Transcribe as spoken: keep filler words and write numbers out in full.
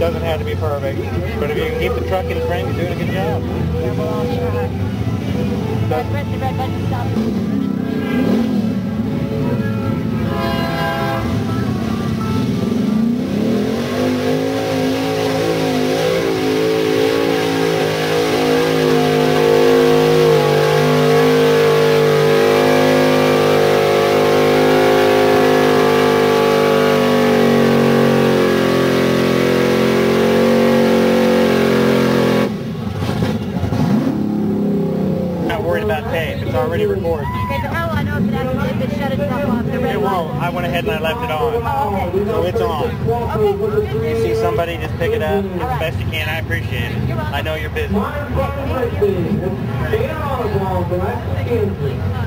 doesn't have to be perfect. But if you can keep the truck in frame, you're doing a good job. Yeah, well, I'll try. Red, red, the red button stop. Worried about tape. It's already recorded. Okay, but how will I know if it actually if it shut itself off? The red It won't. light? I went ahead and I left it on. Oh, okay. So it's on. Okay. You see somebody, just pick it up as right. best you can. I appreciate it. You're welcome. I know you're busy. Thank you.